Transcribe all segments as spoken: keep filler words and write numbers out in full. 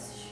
reçu.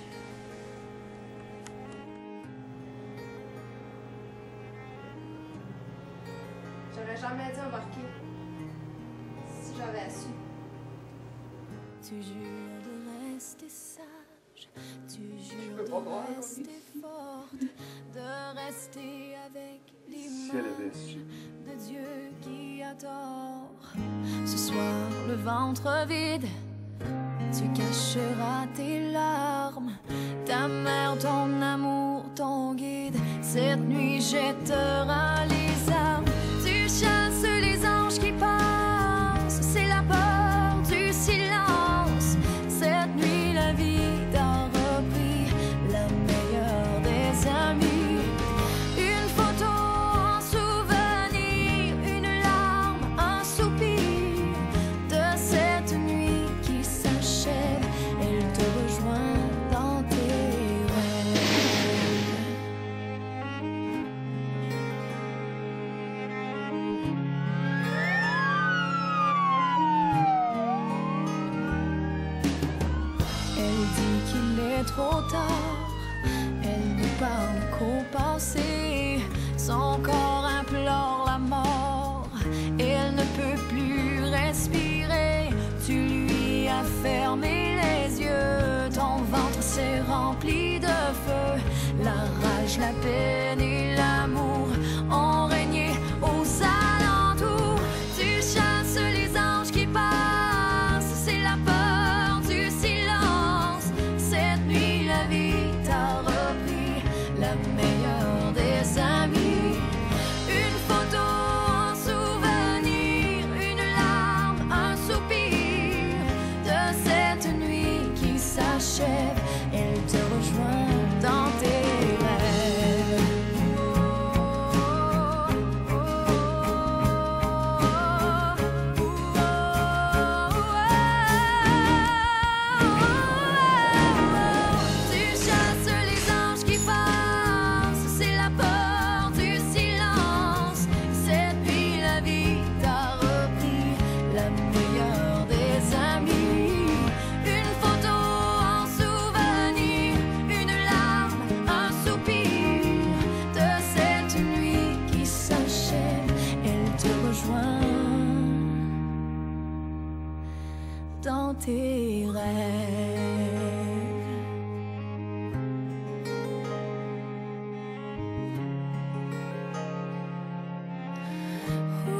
J'aurais jamais dû embarquer si j'avais su. Tu jures de rester sage, tu jures de rester forte, de rester avec l'image de Dieu qui a tort. Ce soir, le ventre vide, tu cacheras tes larmes, ta mère, ton amour, ton guide. Cette nuit jettera les armes, tu chasses les anges qui passent, c'est la peur du silence. Cette nuit la vie t'a repris, la meilleure des amies. Une photo, un souvenir, une larme, un soupir de cette nuit qui s'achève. Elle te rejoint dans tes rêves. Elle dit qu'il est trop tard, elle ne parle qu'au passé. Son corps implore la mort, elle ne peut plus respirer. Tu lui as fermé les yeux, ton ventre s'est rempli de feu. La rage, la peine et l'amour ont régné aux alentours. Tu chasses les anges qui passent, c'est la peur du silence. Cette nuit la vie t'a repris, la meilleure des amies. Une photo, un souvenir, une larme, un soupir de cette nuit qui s'achève. Elle te rejoint dans tes rêves. Tu chasses les anges qui passent, c'est la peur du silence. Cette nuit la vie t'a repris, la meilleure des amies. Une photo, un souvenir, une larme, un soupir de cette nuit qui s'achève. Elle te rejoint dans tes rêves. Ooh.